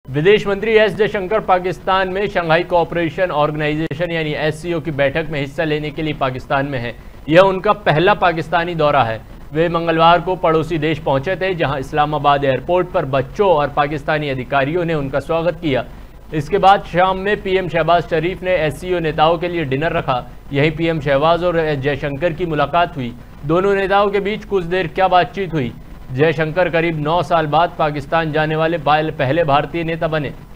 विदेश मंत्री एस जयशंकर पाकिस्तान में शंघाई कोऑपरेशन ऑर्गेनाइजेशन यानी एससीओ की बैठक में हिस्सा लेने के लिए पाकिस्तान में हैं। यह उनका पहला पाकिस्तानी दौरा है। वे मंगलवार को पड़ोसी देश पहुंचे थे, जहां इस्लामाबाद एयरपोर्ट पर बच्चों और पाकिस्तानी अधिकारियों ने उनका स्वागत किया। इसके बाद शाम में पीएम शहबाज शरीफ ने एससीओ नेताओं के लिए डिनर रखा। यहीं पीएम शहबाज और जयशंकर की मुलाकात हुई। दोनों नेताओं के बीच कुछ देर क्या बातचीत हुई। जयशंकर करीब 9 साल बाद पाकिस्तान जाने वाले पहले भारतीय नेता बने।